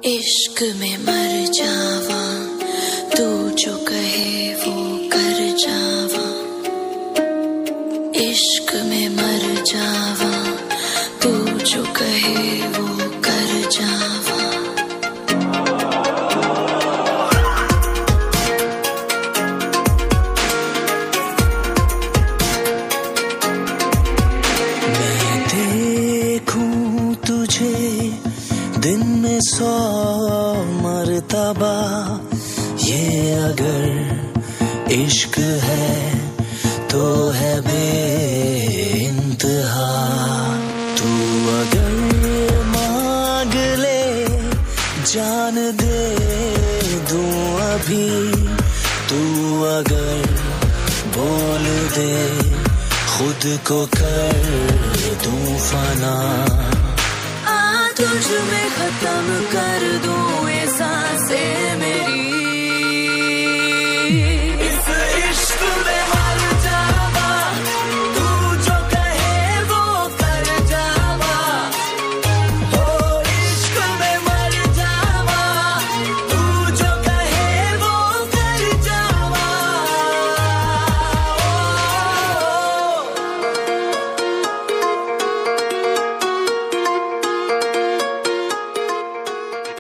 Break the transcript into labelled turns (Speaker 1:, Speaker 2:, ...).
Speaker 1: इश्क में मर जावा, तू जो कहे वो कर जावा। इश्क में मर जावा, तू जो कहे वो कर जावा। मैं देखूं तुझे दिन में 100 मर्तबा, ये अगर इश्क है तो है बेइंतहा। तू अगर मांग ले जान दे दूं अभी, तू अगर बोल दे खुद को कर दूं फना। तुझ में खत्म कर दूं ये सांसें मेरी,